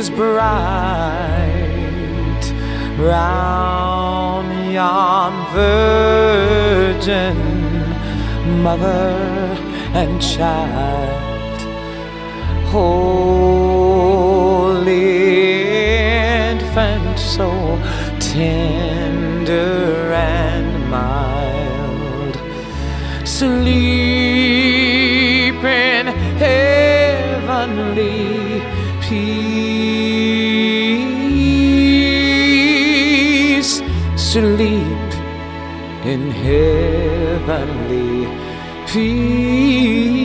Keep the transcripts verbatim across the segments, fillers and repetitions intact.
is bright round yon virgin mother and child, holy infant, so tender and mild, sleep in heavenly peace, sleep in heavenly peace.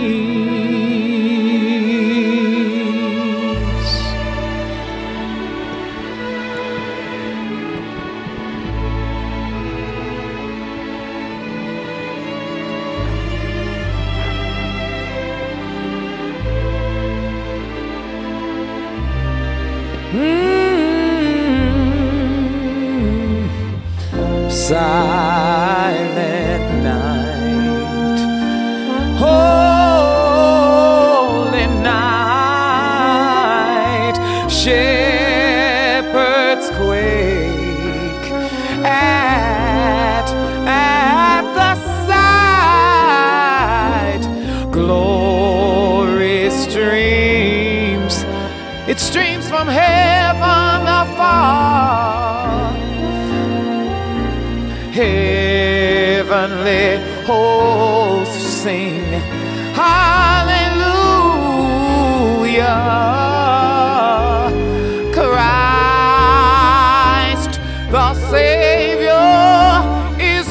Mm-hmm. Silent night, holy night, shepherds quake at, at the sight, glory streams, it streams from heaven afar, heavenly hosts sing hallelujah. Christ the Savior is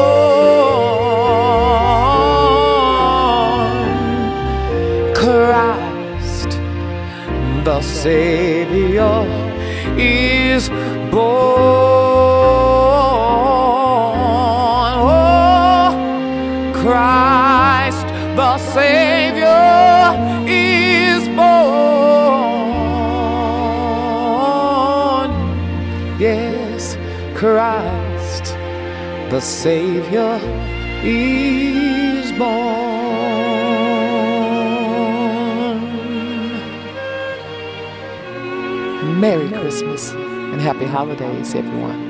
born. Christ the Savior is born. Oh, Christ the Savior is born. Yes, Christ the Savior is born. Merry Christmas and happy holidays, everyone.